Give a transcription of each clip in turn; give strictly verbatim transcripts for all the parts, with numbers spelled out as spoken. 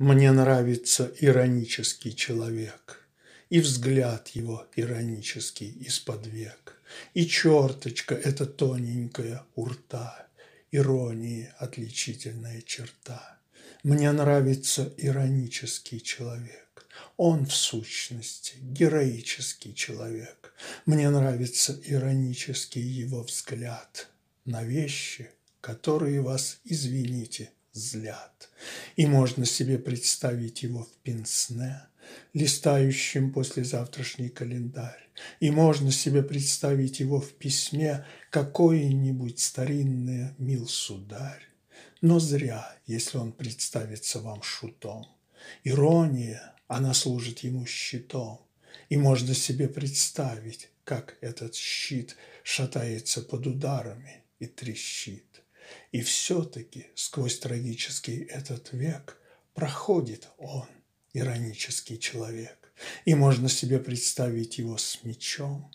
Мне нравится иронический человек, И взгляд его иронический из-под век, И черточка эта тоненькая у рта, Иронии отличительная черта. Мне нравится иронический человек, Он, в сущности, героический человек. Мне нравится иронический его взгляд На вещи, которые вас, извините, злят. И можно себе представить его в пенсне, листающем послезавтрашний календарь, и можно себе представить его в письме какое-нибудь старинное «Мил сударь». Но зря, если он представится вам шутом. Ирония, она служит ему щитом, и можно себе представить, как этот щит шатается под ударами и трещит. И все-таки сквозь трагический этот век проходит он, иронический человек, и можно себе представить его с мечом,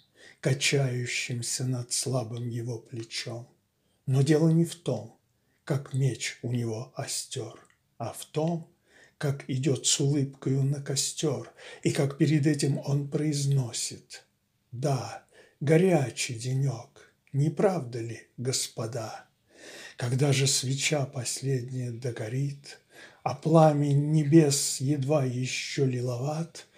качающимся над слабым его плечом. Но дело не в том, как меч у него остер, а в том, как идет с улыбкою на костер, и как перед этим он произносит: «Да, горячий денек, не правда ли, господа?» Когда же свеча последняя догорит, А пламень небес едва еще лиловат,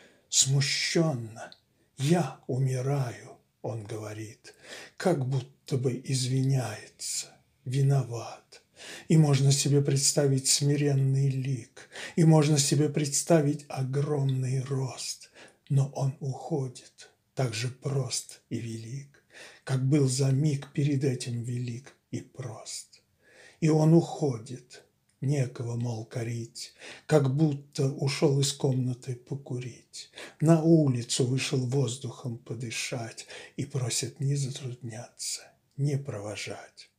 Смущенно: «Я умираю», — он говорит, Как будто бы извиняется, виноват. И можно себе представить смиренный лик, И можно себе представить огромный рост, Но он уходит так же прост и велик, Как был за миг перед этим велик и прост. И он уходит, некого, мол, корить, Как будто ушел из комнаты покурить, На улицу вышел воздухом подышать И просит не затрудняться, не провожать.